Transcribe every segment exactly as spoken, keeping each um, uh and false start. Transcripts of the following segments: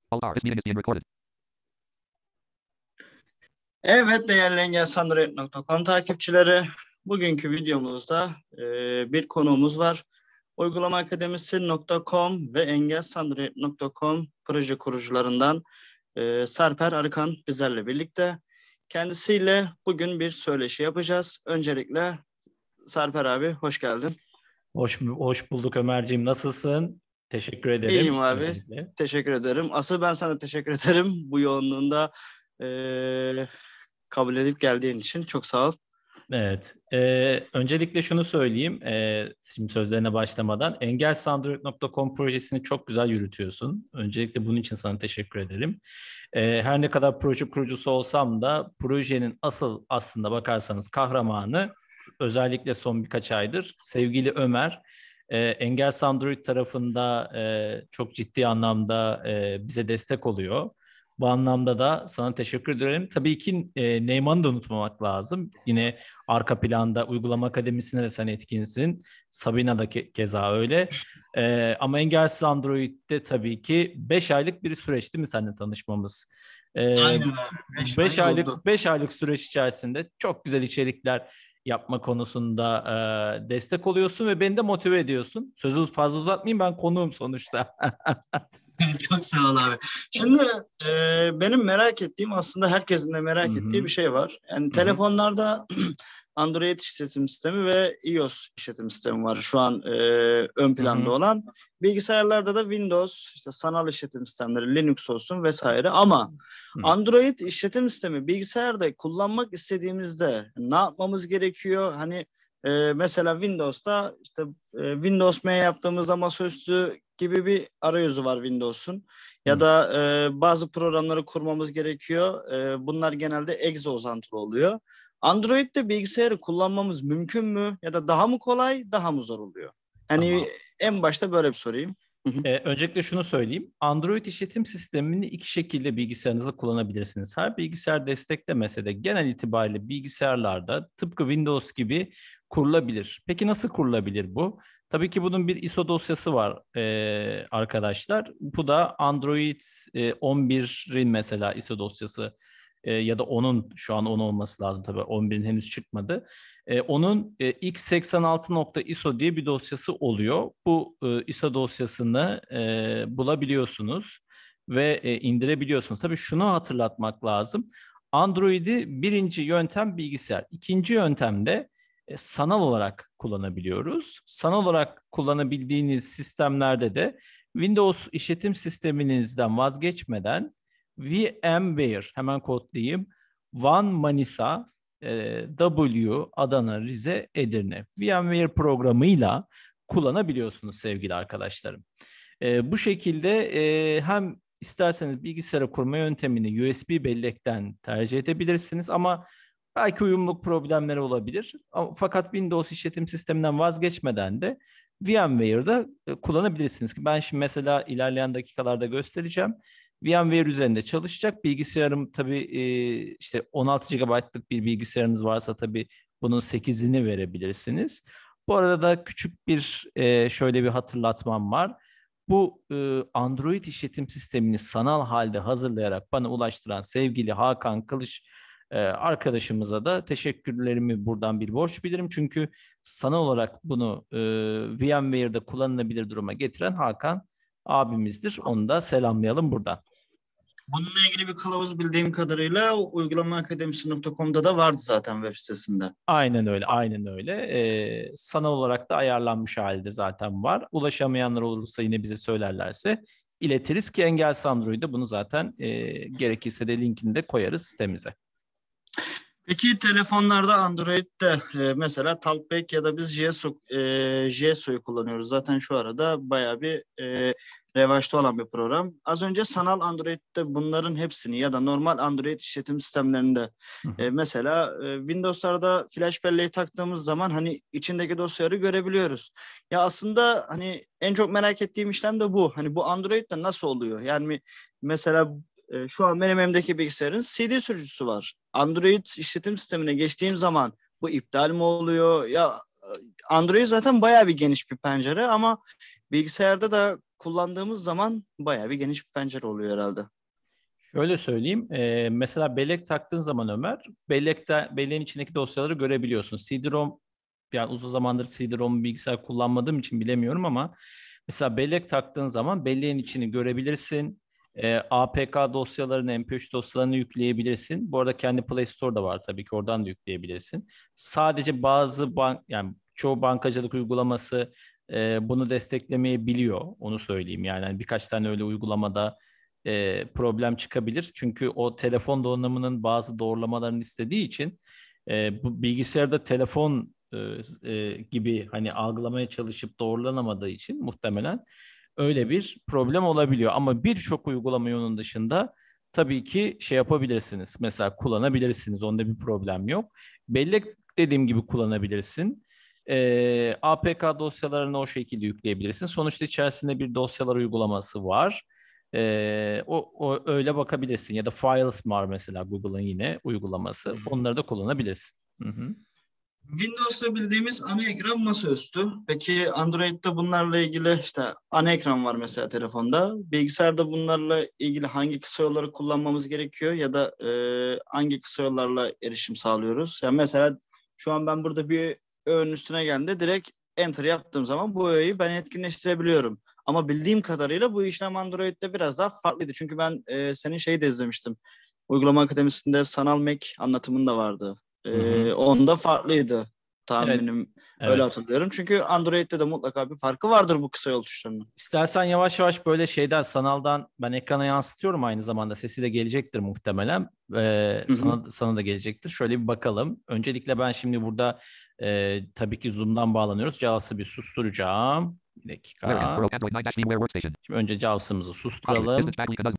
All R, this meeting is being recorded. Evet değerli engelsandroid nokta com takipçileri, bugünkü videomuzda e, bir konuğumuz var. uygulama akademisi nokta com ve engelsandroid nokta com proje kurucularından e, Sarper Arıkan bizlerle birlikte. Kendisiyle bugün bir söyleşi yapacağız. Öncelikle Sarper abi hoş geldin. Hoş, hoş bulduk Ömerciğim. Nasılsın? Teşekkür ederim. İyiyim abi. Öncelikle. Teşekkür ederim. Asıl ben sana teşekkür ederim. Bu yoğunluğunda e, kabul edip geldiğin için çok sağ ol. Evet. Ee, öncelikle şunu söyleyeyim. Ee, şimdi sözlerine başlamadan. engelsandroid nokta com projesini çok güzel yürütüyorsun. Öncelikle bunun için sana teşekkür ederim. Ee, her ne kadar proje kurucusu olsam da projenin asıl aslında bakarsanız kahramanı özellikle son birkaç aydır sevgili Ömer. E, Engelsandroid tarafında e, çok ciddi anlamda e, bize destek oluyor. Bu anlamda da sana teşekkür ederim. Tabii ki e, Neyman'ı da unutmamak lazım. Yine arka planda uygulama akademisine de sen etkinsin. Sabina da ke- keza öyle. E, ama Engelsiz Android'de tabii ki beş aylık bir süreç değil mi seninle tanışmamız? E, Aynen abi. beş ay aylık oldu. beş aylık süreç içerisinde çok güzel içerikler yapma konusunda e, destek oluyorsun ve beni de motive ediyorsun. Sözü fazla uzatmayayım, ben konuğum sonuçta. Çok sağ ol abi. Şimdi e, benim merak ettiğim, aslında herkesin de merak Hı hı. ettiği bir şey var. Yani Hı hı. telefonlarda Android işletim sistemi ve iOS işletim sistemi var şu an e, ön planda Hı hı. olan. Bilgisayarlarda da Windows, işte sanal işletim sistemleri, Linux olsun vesaire. Ama Hı. Android işletim sistemi bilgisayarda kullanmak istediğimizde ne yapmamız gerekiyor? Hani e, mesela Windows'ta işte e, Windows M yaptığımızda masaüstü gibi bir arayüzü var Windows'un. Ya Hı. da e, bazı programları kurmamız gerekiyor. E, bunlar genelde exe uzantılı oluyor. Android'de bilgisayarı kullanmamız mümkün mü? Ya da daha mı kolay, daha mı zor oluyor? Hani Tamam. en başta böyle bir sorayım. Ee, öncelikle şunu söyleyeyim. Android işletim sistemini iki şekilde bilgisayarınızda kullanabilirsiniz. Her bilgisayar desteklemese de genel itibariyle bilgisayarlarda tıpkı Windows gibi kurulabilir. Peki nasıl kurulabilir bu? Tabii ki bunun bir I S O dosyası var e, arkadaşlar. Bu da Android e, on birin mesela I S O dosyası e, ya da onun şu an on olması lazım tabii. on birin henüz çıkmadı. E, onun e, x seksen altı nokta I S O diye bir dosyası oluyor. Bu e, I S O dosyasını e, bulabiliyorsunuz ve e, indirebiliyorsunuz. Tabii şunu hatırlatmak lazım. Android'i birinci yöntem bilgisayar. İkinci yöntemde e, sanal olarak kullanabiliyoruz. Sanal olarak kullanabildiğiniz sistemlerde de Windows işletim sisteminizden vazgeçmeden VMware, hemen kodlayayım, One Manisa e, W, Adana, Rize, Edirne VMware programıyla kullanabiliyorsunuz sevgili arkadaşlarım. E, bu şekilde e, hem isterseniz bilgisayara kurma yöntemini U S B bellekten tercih edebilirsiniz ama belki uyumluluk problemleri olabilir. Ama, fakat Windows işletim sisteminden vazgeçmeden de VMware'da e, kullanabilirsiniz. Ben şimdi mesela ilerleyen dakikalarda göstereceğim. VMware üzerinde çalışacak. Bilgisayarım tabii e, işte on altı gigabaytlık bir bilgisayarınız varsa tabii bunun sekizini verebilirsiniz. Bu arada da küçük bir e, şöyle bir hatırlatmam var. Bu e, Android işletim sistemini sanal halde hazırlayarak bana ulaştıran sevgili Hakan Kılıç e, arkadaşımıza da teşekkürlerimi buradan bir borç bilirim. Çünkü sanal olarak bunu e, VMware'da kullanılabilir duruma getiren Hakan abimizdir. Onu da selamlayalım buradan. Bununla ilgili bir kılavuz bildiğim kadarıyla uygulama akademisi nokta com'da da vardı zaten web sitesinde. Aynen öyle, aynen öyle. Ee, sanal olarak da ayarlanmış halde zaten var. Ulaşamayanlar olursa yine bize söylerlerse iletiriz ki Engelsiz Android'de bunu zaten e, gerekirse de linkini de koyarız sitemize. Peki telefonlarda Android'de e, mesela Talkback ya da biz J S O, e, J S O'yu kullanıyoruz. Zaten şu arada bayağı bir e, revaçta olan bir program. Az önce sanal Android'de bunların hepsini ya da normal Android işletim sistemlerinde Hı hı. e, mesela e, Windows'larda flash belleği taktığımız zaman hani içindeki dosyaları görebiliyoruz. Ya aslında hani en çok merak ettiğim işlem de bu. Hani bu Android'de nasıl oluyor? Yani mesela e, şu an benim elimdeki bilgisayarın C D sürücüsü var. Android işletim sistemine geçtiğim zaman bu iptal mi oluyor? Ya Android zaten bayağı bir geniş bir pencere ama bilgisayarda da kullandığımız zaman bayağı bir geniş bir pencere oluyor herhalde. Şöyle söyleyeyim. E, mesela bellek taktığın zaman Ömer, bellekte, belleğin içindeki dosyaları görebiliyorsun. C D-ROM, yani uzun zamandır C D-ROM bilgisayar kullanmadığım için bilemiyorum ama mesela bellek taktığın zaman belleğin içini görebilirsin. E, A P K dosyalarını, M P üç dosyalarını yükleyebilirsin. Bu arada kendi Play Store'da var tabii ki, oradan da yükleyebilirsin. Sadece bazı bank, yani çoğu bankacılık uygulaması e, bunu desteklemeyebiliyor. Onu söyleyeyim. Yani hani birkaç tane öyle uygulamada e, problem çıkabilir. Çünkü o telefon donanımının bazı doğrulamalarını istediği için e, bu bilgisayarda telefon e, e, gibi hani algılamaya çalışıp doğrulanamadığı için muhtemelen öyle bir problem olabiliyor. Ama birçok uygulama onun dışında tabii ki şey yapabilirsiniz. Mesela kullanabilirsiniz. Onda bir problem yok. Bellek dediğim gibi kullanabilirsin. E, A P K dosyalarını o şekilde yükleyebilirsin. Sonuçta içerisinde bir dosyalar uygulaması var. Ee, o, o öyle bakabilirsin ya da Files var mesela, Google'ın yine uygulaması. Onları da kullanabilirsin. Hı hı. Windows'ta bildiğimiz ana ekran masaüstü. Peki Android'de bunlarla ilgili işte ana ekran var mesela telefonda. Bilgisayarda bunlarla ilgili hangi kısa yolları kullanmamız gerekiyor ya da e, hangi kısa yollarla erişim sağlıyoruz? Yani mesela şu an ben burada bir öğenin üstüne geldi. Direkt Enter yaptığım zaman bu öğeyi ben etkinleştirebiliyorum. Ama bildiğim kadarıyla bu işlem Android'de biraz daha farklıydı. Çünkü ben e, senin şeyi de izlemiştim. Uygulama Akademisi'nde sanal Mac anlatımın da vardı. Hı hı. Ee, onda farklıydı Evet, tahminim. Öyle evet. hatırlıyorum. Çünkü Android'de de mutlaka bir farkı vardır bu kısa yol tuşlarının. İstersen yavaş yavaş böyle şeyden, sanaldan ben ekrana yansıtıyorum, aynı zamanda sesi de gelecektir muhtemelen. Ee, Hı hı. sana, sana da gelecektir. Şöyle bir bakalım. Öncelikle ben şimdi burada e, tabii ki Zoom'dan bağlanıyoruz. Jaws'ı bir susturacağım. Bir dakika. Şimdi önce Jaws'ımızı susturalım.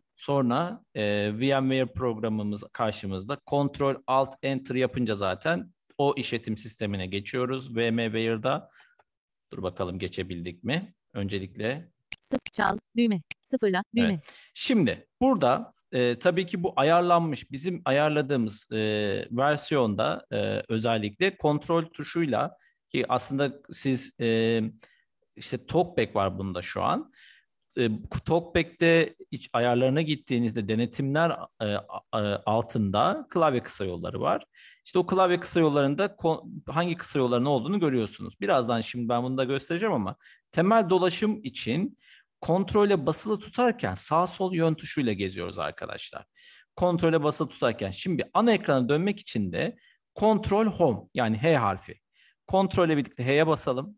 Sonra e, VMware programımız karşımızda. Ctrl Alt Enter yapınca zaten o işletim sistemine geçiyoruz. VMware'da dur bakalım geçebildik mi? Öncelikle Sıfır çal, düğme, sıfırla, düğme. evet. Şimdi burada e, tabii ki bu ayarlanmış, bizim ayarladığımız e, versiyonda e, özellikle kontrol tuşuyla, ki aslında siz e, işte TalkBack var bunda şu an. E, TalkBack'te iç ayarlarına gittiğinizde denetimler e, e, altında klavye kısa yolları var. İşte o klavye kısa yollarında ko- hangi kısa yolların olduğunu görüyorsunuz. Birazdan şimdi ben bunu da göstereceğim ama temel dolaşım için kontrole basılı tutarken sağ sol yön tuşuyla geziyoruz arkadaşlar. Kontrole basılı tutarken şimdi ana ekrana dönmek için de Control Home, yani H harfi. Kontrolle birlikte H'ye basalım.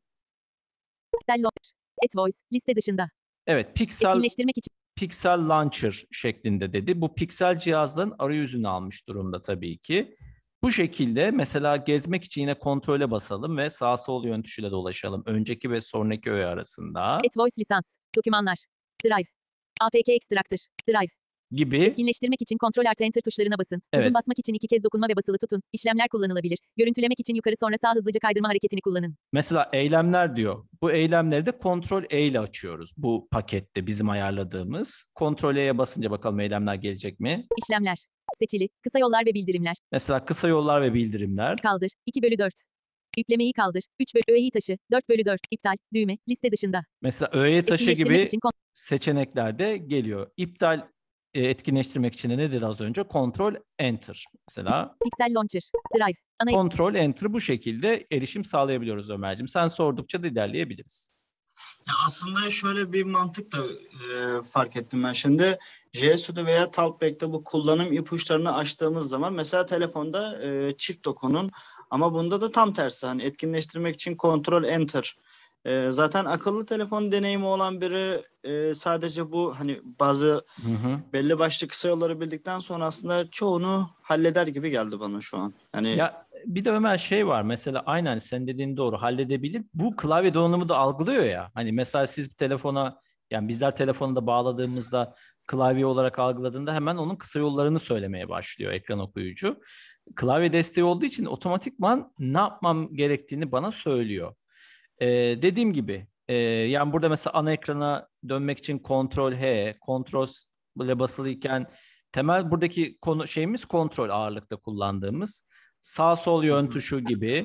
Pixel Launcher, AdVoice, liste dışında. Evet, Pixel Etkinleştirmek için Pixel Launcher şeklinde dedi. Bu Pixel cihazların arayüzünü almış durumda tabii ki. Bu şekilde mesela gezmek için yine kontrole basalım ve sağ sol yön tuşuyla dolaşalım. Önceki ve sonraki öğe arasında AdVoice lisans, dokümanlar, Drive, A P K Extractor, Drive. gibi. Etkinleştirmek için Ctrl artı Enter tuşlarına basın. Evet. Uzun basmak için iki kez dokunma ve basılı tutun. İşlemler kullanılabilir. Görüntülemek için yukarı sonra sağ hızlıca kaydırma hareketini kullanın. Mesela eylemler diyor. Bu eylemleri de Ctrl E ile açıyoruz. Bu pakette bizim ayarladığımız. Ctrl E'ye basınca bakalım eylemler gelecek mi? İşlemler. Seçili. Kısa yollar ve bildirimler. Mesela kısa yollar ve bildirimler. Kaldır. iki bölü dört. Yüklemeyi kaldır. üç bölü öğeyi taşı. dört bölü dört. İptal. Düğme. Liste dışında. Mesela öğe taşı Etkinleştirmek gibi için kon- seçenekler de geliyor. İptal e, etkinleştirmek için de ne dedi az önce? Control Enter. Mesela Pixel Launcher. Drive. Ana Control Enter, bu şekilde erişim sağlayabiliyoruz Ömerciğim. Sen sordukça da ilerleyebiliriz. Ya aslında şöyle bir mantık da e, fark ettim ben şimdi. G S U'da veya Talkback'te bu kullanım ipuçlarını açtığımız zaman mesela telefonda e, çift dokunun ama bunda da tam tersi. Hani etkinleştirmek için Control Enter. E, zaten akıllı telefon deneyimi olan biri e, sadece bu hani bazı Hı hı. belli başlı kısa yolları bildikten sonra aslında çoğunu halleder gibi geldi bana şu an. Hani Ya bir de Ömer şey var mesela, aynen sen dediğin doğru, halledebilir. Bu klavye donanımı da algılıyor ya. Hani mesela siz bir telefona, yani bizler telefonu da bağladığımızda klavye olarak algıladığında hemen onun kısa yollarını söylemeye başlıyor ekran okuyucu. Klavye desteği olduğu için otomatikman ne yapmam gerektiğini bana söylüyor. Ee, dediğim gibi e, yani burada mesela ana ekrana dönmek için Ctrl H, Ctrl ile basılıyken temel buradaki konu şeyimiz kontrol ağırlıkta kullandığımız. Sağ sol yön tuşu gibi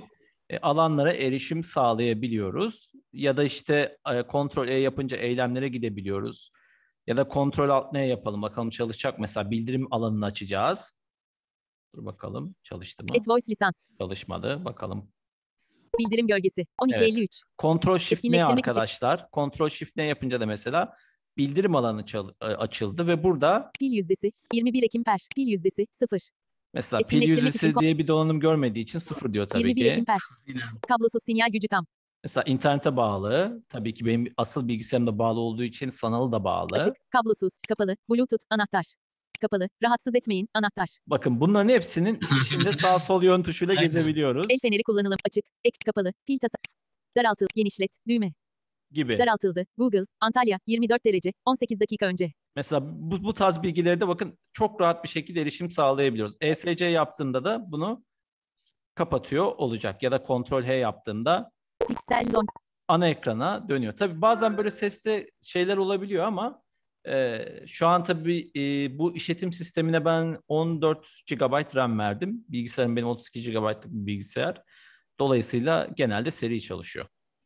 e, alanlara erişim sağlayabiliyoruz. Ya da işte e, Ctrl E yapınca eylemlere gidebiliyoruz. Ya da Ctrl Alt N yapalım. Bakalım çalışacak. Mesela bildirim alanını açacağız. Dur bakalım çalıştı mı? Et voice lisans. Çalışmadı. Bakalım. Bildirim gölgesi. on iki elli üç. Ctrl Shift N Etkinleştirmek için. arkadaşlar. Ctrl Shift N yapınca da mesela bildirim alanı çal- e, açıldı ve burada Pil yüzdesi. yirmi bir Ekim per. Pil yüzdesi sıfır. mesela pil Etkinleştirmek yüzdesi için- diye bir donanım görmediği için sıfır diyor tabii yirmi bir ki. Ekim per. Aynen. Kablosuz sinyal gücü tam. Mesela internete bağlı. Tabii ki benim asıl bilgisayarımda bağlı olduğu için sanalı da bağlı. Açık. Kablosuz. Kapalı. Bluetooth. Anahtar. Kapalı. Rahatsız etmeyin. Anahtar. Bakın bunların hepsinin içinde sağ sol yön tuşuyla Aynen. gezebiliyoruz El feneri kullanılım. Açık. Ek. Kapalı. Pil tasa. Daraltıl. Genişlet. Düğme. gibi. Daraltıldı. Google. Antalya. yirmi dört derece. on sekiz dakika önce. Mesela bu, bu tarz bilgilere de bakın çok rahat bir şekilde erişim sağlayabiliyoruz. E S C yaptığında da bunu kapatıyor olacak. Ya da Ctrl H yaptığında Pixel launch. ana ekrana dönüyor. Tabii bazen böyle seste şeyler olabiliyor ama e, şu an tabii e, bu işletim sistemine ben on dört gigabayt RAM verdim. Bilgisayarım benim otuz iki gigabaytlık bir bilgisayar. Dolayısıyla genelde seri çalışıyor.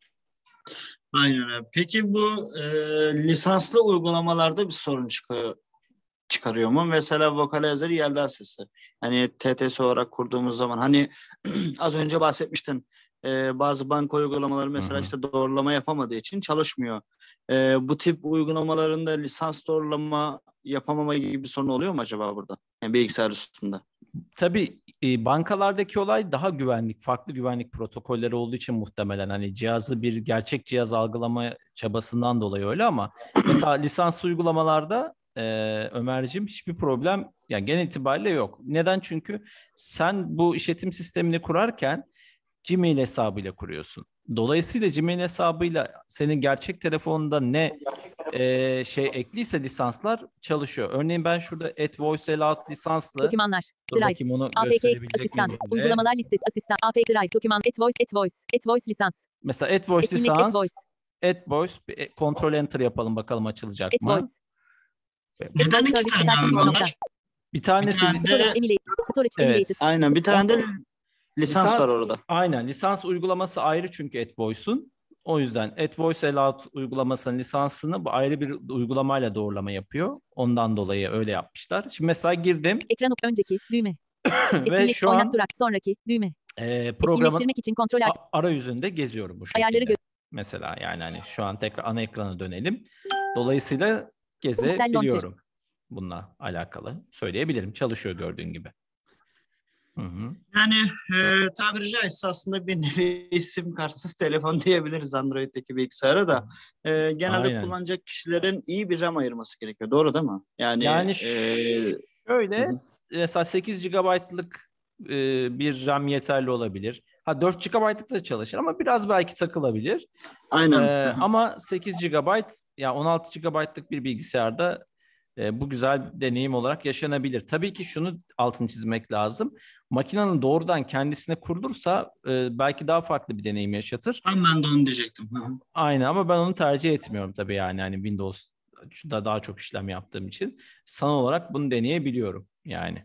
Aynen öyle. Peki bu e, lisanslı uygulamalarda bir sorun çıkıyor, çıkarıyor mu? Mesela Vocalizer Yelda sesi. Hani T T S olarak kurduğumuz zaman hani az önce bahsetmiştin. E, bazı banka uygulamaları mesela Hı hı. işte doğrulama yapamadığı için çalışmıyor. E, bu tip uygulamalarında lisans doğrulama yapamama gibi bir sorun oluyor mu acaba burada? Yani bilgisayar üstünde. Tabii e, bankalardaki olay daha güvenlik, farklı güvenlik protokolleri olduğu için muhtemelen hani cihazı bir gerçek cihaz algılama çabasından dolayı öyle ama mesela lisanslı uygulamalarda e, Ömerciğim hiçbir problem yani genel itibariyle yok. Neden? Çünkü sen bu işletim sistemini kurarken Gmail hesabıyla kuruyorsun. Dolayısıyla Gmail hesabıyla senin gerçek telefonunda ne e, şey ekliyse lisanslar çalışıyor. Örneğin ben şurada AdVoiceLoud lisanslı. Dokümanlar. Dur Drive. bakayım onu A P K gösterebilecek asistan. miyim size? Uygulamalar listesi asistan. A P K Drive. Doküman. AdVoice. AdVoice. AdVoice lisans. Mesela AdVoice Etkinleş lisans, AdVoice. AdVoice, bir e, Ctrl Enter yapalım bakalım açılacak mı? AdVoice. Neden iki Service tane starting abi nokta. onlar? Bir tanesi Bir tane de- Storage Emulator. Storage Evet. Emulator. Aynen bir tane de lisans var orada. Aynen lisans uygulaması ayrı çünkü AdVoice'un. O yüzden AdVoiceLoud uygulamasının lisansını bu ayrı bir uygulamayla doğrulama yapıyor. Ondan dolayı öyle yapmışlar. Şimdi mesela girdim Ekran ok- önceki düğme. ve Etkinleş şu oynat an durak sonraki düğme. e, programın Etkinleştirmek için kontrol alt. a- arayüzünde geziyorum bu şekilde. Ayarları gö- Mesela yani hani şu an tekrar ana ekrana dönelim. Dolayısıyla Pixel gezebiliyorum. Bununla alakalı söyleyebilirim. Çalışıyor gördüğün gibi. Hı hı. Yani e, tabiri caizse aslında bir nevi sim kartsız telefon diyebiliriz Android'deki bilgisayara da. E, genelde Aynen. kullanacak kişilerin iyi bir RAM ayırması gerekiyor. Doğru değil mi? Yani, Yani e, şöyle hı hı. mesela sekiz gigabaytlık e, bir RAM yeterli olabilir. Ha dört gigabaytlık da çalışır ama biraz belki takılabilir. aynen. Ee, Hı hı. ama sekiz gigabayt ya on altı gigabaytlık bir bilgisayarda e, bu güzel bir deneyim olarak yaşanabilir. Tabii ki şunu altını çizmek lazım. Makinenin doğrudan kendisine kurulursa e, belki daha farklı bir deneyim yaşatır. Tam ben de onu diyecektim. Hı hı. Aynen ama ben onu tercih etmiyorum tabii yani hani Windows'da daha çok işlem yaptığım için sanal olarak bunu deneyebiliyorum yani.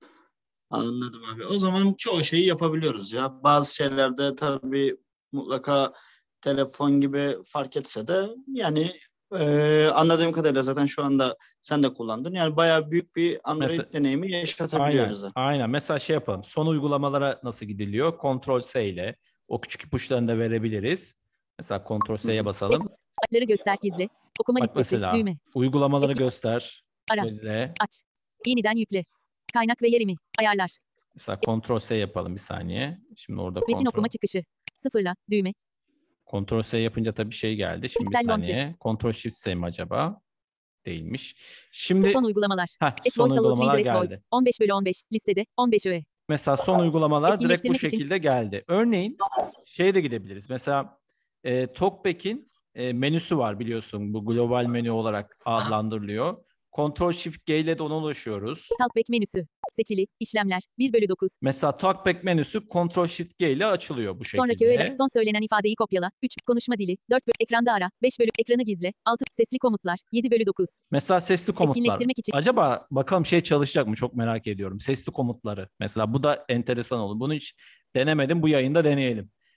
Anladım abi. O zaman çoğu şeyi yapabiliyoruz ya. Bazı şeylerde tabii mutlaka telefon gibi fark etse de yani e, anladığım kadarıyla zaten şu anda sen de kullandın. Yani bayağı büyük bir Android Mesela- deneyimi yaşatabiliyor Aynen, bize. aynen. Mesela şey yapalım. Son uygulamalara nasıl gidiliyor? Ctrl S ile o küçük ipuçlarını da verebiliriz. Mesela Ctrl S'ye basalım. Adları göster gizli. Okuma Bak listesi. mesela Düğme. uygulamaları Etki- göster. Ara. Gözle. Aç. Yeniden yükle. Kaynak ve yerimi. Ayarlar. Mesela Ctrl S yapalım bir saniye. Şimdi orada Metin Ctrl, okuma çıkışı. Sıfırla. Düğme. Ctrl S yapınca tabii şey geldi. Şimdi bir Pixel Launcher. saniye. Ctrl Shift S mi acaba? Değilmiş. Şimdi Son uygulamalar. heh, AdVoice son Allow uygulamalar Reader AdVoice. geldi. on beş bölü on beş. Listede. on beş öğe. Mesela son uygulamalar direkt bu Etkinleştirmek için- şekilde geldi. Örneğin şeye de gidebiliriz. Mesela e, TalkBack'in e, menüsü var biliyorsun. Bu global menü olarak adlandırılıyor. Ctrl Shift G ile de ona ulaşıyoruz. Talkback menüsü. Seçili. İşlemler. bir bölü dokuz. Mesela TalkBack menüsü Ctrl Shift G ile açılıyor bu şekilde. Sonraki öğe. Son söylenen ifadeyi kopyala. üç. Konuşma dili. dört bölü. Ekranda ara. beş bölü. Ekranı gizle. altı. Sesli komutlar. yedi bölü dokuz. Mesela sesli komutlar. Etkinleştirmek için- Acaba bakalım şey çalışacak mı? Çok merak ediyorum. Sesli komutları. Mesela bu da enteresan olur. Bunu hiç denemedim. Bu yayında deneyelim.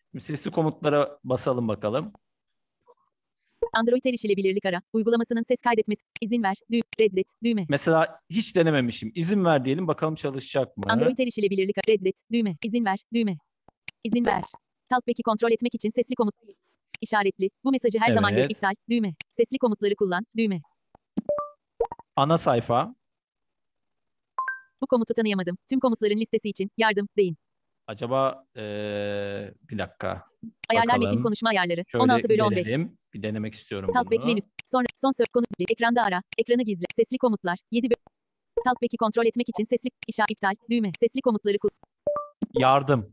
Şimdi sesli komutlara basalım bakalım. Android erişilebilirlik ara. Uygulamasının ses kaydetmesi. İzin ver. Düğme. Reddet. Düğme. Mesela hiç denememişim. İzin ver diyelim bakalım çalışacak mı? Android erişilebilirlik ara. Reddet. Düğme. İzin ver. Düğme. İzin ver. Talkback'i kontrol etmek için sesli komut. İşaretli. Bu mesajı her zaman Evet. iptal. Düğme. Sesli komutları kullan. Düğme. Ana sayfa. Bu komutu tanıyamadım. Tüm komutların listesi için yardım deyin. Acaba eee, bir dakika. Ayarlar metin Bakalım. konuşma ayarları. Şöyle on altı bölü on beş. gelelim. Bir denemek istiyorum Talkback bunu. menüsü. Sonra son söz konu. Ekranda ara. Ekranı gizle. Sesli komutlar. yedi bölü. Talkback'i kontrol etmek için sesli işaret iptal. Düğme. Sesli komutları kullan. Yardım.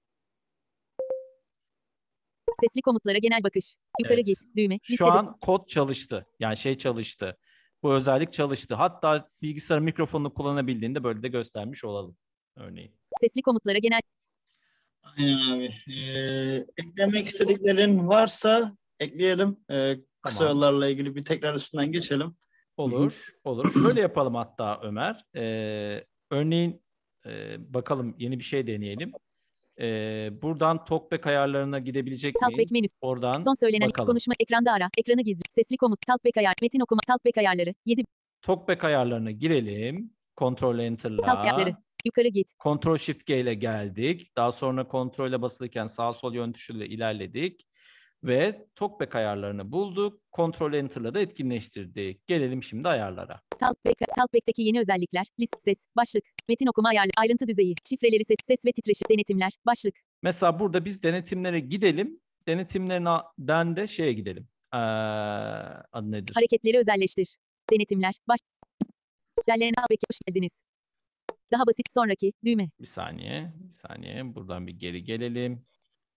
Sesli komutlara genel bakış. Yukarı Evet. git. Düğme. Şu Listede. an kod çalıştı. Yani şey çalıştı. Bu özellik çalıştı. Hatta bilgisayar mikrofonunu kullanabildiğinde böyle de göstermiş olalım. Örneğin. Sesli komutlara genel. Aynen abi. Ee, eklemek istediklerin varsa ekleyelim. Ee, kısa Tamam. yollarla ilgili bir tekrar üstünden geçelim. Olur. Olur. Şöyle yapalım hatta Ömer. Ee, örneğin e, bakalım yeni bir şey deneyelim. Ee, buradan Talkback ayarlarına gidebilecek miyiz? Talkback menüsü. Oradan Son söylenen bakalım. konuşma ekranda ara. Ekranı gizle. Sesli komut. Talkback ayar. Metin okuma. Talkback ayarları. yedi. Talkback ayarlarına girelim. Ctrl Enter'la. Talk ayarları. Yukarı git. Ctrl Shift G ile geldik. Daha sonra kontrole basılırken sağ sol yön tuşuyla ilerledik. Ve Talkback ayarlarını bulduk. Ctrl Enter'la da etkinleştirdik. Gelelim şimdi ayarlara. Talkback, Talkback'teki yeni özellikler. List, ses, başlık, metin okuma ayarlı, ayrıntı düzeyi, şifreleri ses, ses ve titreşim, denetimler, başlık. Mesela burada biz denetimlere gidelim. Denetimlerinden de şeye gidelim. Ee, adı nedir? Hareketleri özelleştir. Denetimler, baş. Derleyen Talkback'e hoş geldiniz. Daha basit sonraki, düğme. Bir saniye. Bir saniye. Buradan bir geri gelelim.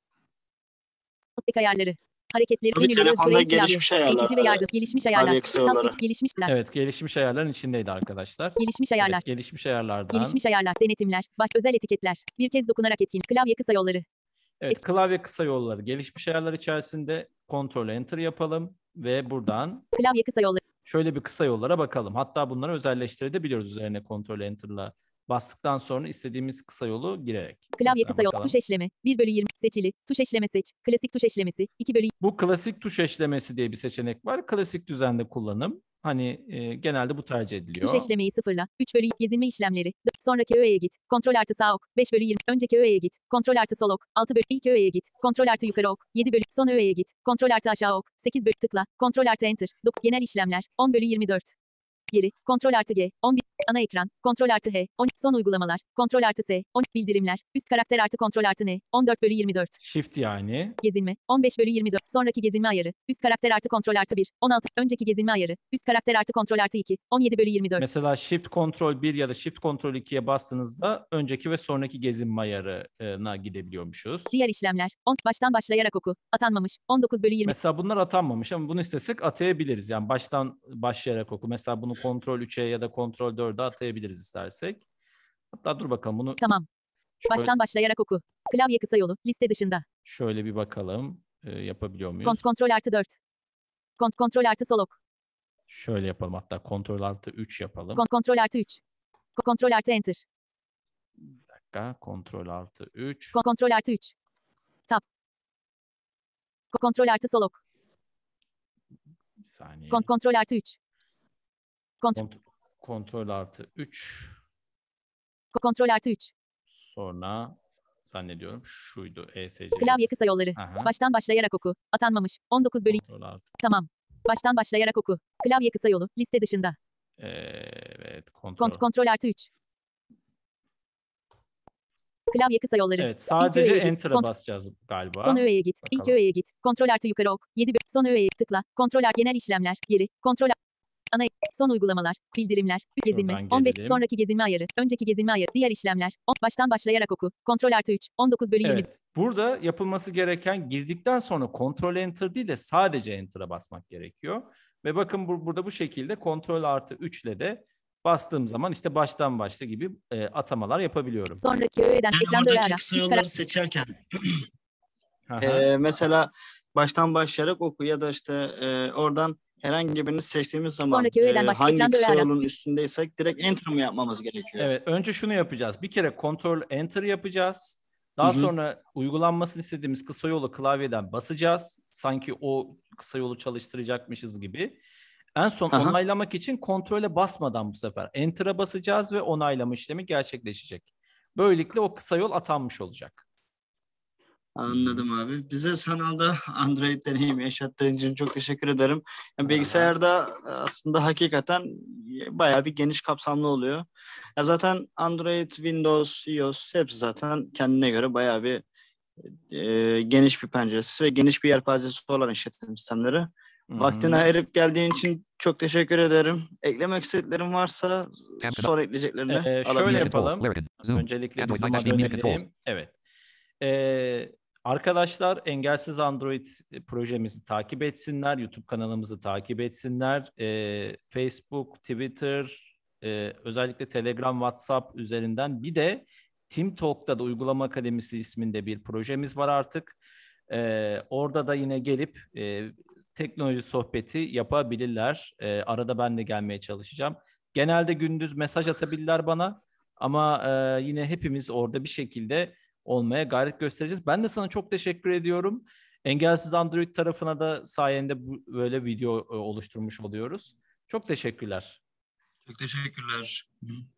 Talkback ayarları. Hareketleri, Tabii menüleri, telefonda özgür el klavye, gelişmiş ayarlar. eğitici ve yardım, gelişmiş Klavye ayarlar, kısa yolları. Talkback, gelişmiş ayarlar, Evet, gelişmiş ayarların içindeydi arkadaşlar. gelişmiş ayarlar, Evet, gelişmiş ayarlardan. gelişmiş ayarlar, denetimler, baş, özel etiketler, bir kez dokunarak etkin, klavye kısa yolları. Evet, klavye kısa yolları gelişmiş ayarlar içerisinde Ctrl Enter yapalım ve buradan Klavye kısa yolları, şöyle bir kısa yollara bakalım. Hatta bunları özelleştirebiliyoruz üzerine Ctrl Enter'la bastıktan sonra istediğimiz kısa yolu girerek. klavye Mesela kısa yol, bakalım. tuş eşleme, bir bölü yirmi, seçili, tuş eşleme seç, klasik tuş eşlemesi, iki bölü Bu klasik tuş eşlemesi diye bir seçenek var. Klasik düzende kullanım. Hani e, genelde bu tercih ediliyor. tuş eşlemeyi sıfırla, üç bölü gezinme işlemleri, dört, sonraki öğeye git, kontrol artı sağ ok, beş bölü yirmi, önceki öğeye git, kontrol artı sol ok, altı bölü ilk öğeye git, kontrol artı yukarı ok, yedi bölü son öğeye git, kontrol artı aşağı ok, sekiz bölü tıkla, kontrol artı enter, dokuz genel işlemler, on bölü yirmi dört. Geri, kontrol artı G, on bir, ana ekran, kontrol artı H, on, son uygulamalar, kontrol artı S, on, bildirimler, üst karakter artı kontrol artı N, on dört bölü yirmi dört. Shift yani. Gezinme, on beş bölü yirmi dört, sonraki gezinme ayarı, üst karakter artı kontrol artı bir, on altı, önceki gezinme ayarı, üst karakter artı kontrol artı iki, on yedi bölü yirmi dört. Mesela Shift Ctrl bir ya da Shift Ctrl ikiye bastığınızda önceki ve sonraki gezinme ayarına gidebiliyormuşuz. Diğer işlemler, on, baştan başlayarak oku, atanmamış, on dokuz bölü yirmi. Mesela bunlar atanmamış ama bunu istesek atayabiliriz. Yani baştan başlayarak oku. Mesela bunu Ctrl üçe ya da Ctrl dörde atayabiliriz istersek. Hatta dur bakalım bunu Tamam. şöyle, Baştan başlayarak oku. Klavye kısa yolu, liste dışında. şöyle bir bakalım. Ee, yapabiliyor muyuz? Kont kontrol artı dört. Kont kontrol artı sol ok. Şöyle yapalım hatta Ctrl artı üç yapalım. Kont kontrol artı üç. Ko kontrol artı enter. Bir dakika. Ctrl artı üç. Ko kontrol artı üç. Tab. Ko kontrol artı sol ok. Bir saniye. Kont kontrol artı üç. Kont Kont Ctrl artı üç. ko kontrol artı üç. Sonra zannediyorum şuydu E S C. Klavye kısa yolları. Aha. Baştan başlayarak oku. Atanmamış. on dokuz bölü. Ctrl artı. Tamam. Baştan başlayarak oku. Klavye kısa yolu, liste dışında. Evet. Ctrl. Kont kontrol artı üç. Klavye kısa yolları. Evet, sadece öğeye git. Enter'a Kont- basacağız galiba. Son öğeye git. İlk Bakalım. öğeye git. Kontrol artı yukarı ok. yedi bölü. Son öğeye tıkla. Kontrol artı genel işlemler. Geri. Kontrol artı. Ana son uygulamalar, bildirimler, gezinme, Şuradan on beş, gelelim. sonraki gezinme ayarı, önceki gezinme ayarı, diğer işlemler, on, baştan başlayarak oku, kontrol artı üç, on dokuz bölü yirmi. Evet. Burada yapılması gereken girdikten sonra Ctrl Enter değil de sadece Enter'a basmak gerekiyor. Ve bakın bu, burada bu şekilde Ctrl artı üç ile de bastığım zaman işte baştan başla gibi e, atamalar yapabiliyorum. Sonraki öğeden Yani ekranda öğe oradaki ara. kısa Üst yolları karakter. seçerken Aha. e, mesela baştan başlayarak oku ya da işte e, oradan herhangi birini seçtiğimiz zaman Sonraki öğeden e, baş- hangi ekranda kısa öğe ara. yolun üstündeysek direkt enter mı yapmamız gerekiyor? Evet, önce şunu yapacağız. Bir kere Ctrl Enter yapacağız. Daha hı. sonra uygulanmasını istediğimiz kısa yolu klavyeden basacağız. Sanki o kısa yolu çalıştıracakmışız gibi. En son Aha. onaylamak için kontrole basmadan bu sefer Enter'a basacağız ve onaylama işlemi gerçekleşecek. Böylelikle o kısa yol atanmış olacak. Anladım abi. Bize sanalda Android deneyimi yaşattığın için çok teşekkür ederim. Yani bilgisayarda aslında hakikaten bayağı bir geniş kapsamlı oluyor. Ya zaten Android, Windows, iOS hepsi zaten kendine göre bayağı bir e, geniş bir penceresi ve geniş bir yelpazesi olan işletim sistemleri. Hı hı. Vaktini ayırıp geldiğin için çok teşekkür ederim. Eklemek istediklerin varsa son ekleyeceklerini Ee, şöyle alabilirim. yapalım. Öncelikle bir zoom'a dönelim. Evet. Ee, arkadaşlar Engelsiz Android projemizi takip etsinler. YouTube kanalımızı takip etsinler. Ee, Facebook, Twitter, e, özellikle Telegram, WhatsApp üzerinden. Bir de TeamTalk'ta da Uygulama Akademisi isminde bir projemiz var artık. Ee, orada da yine gelip e, teknoloji sohbeti yapabilirler. Ee, arada ben de gelmeye çalışacağım. Genelde gündüz mesaj atabilirler bana. Ama e, yine hepimiz orada bir şekilde olmaya gayret göstereceğiz. Ben de sana çok teşekkür ediyorum. Engelsiz Android tarafına da sayende bu, böyle video e, oluşturmuş oluyoruz. Çok teşekkürler. Çok teşekkürler. Hı.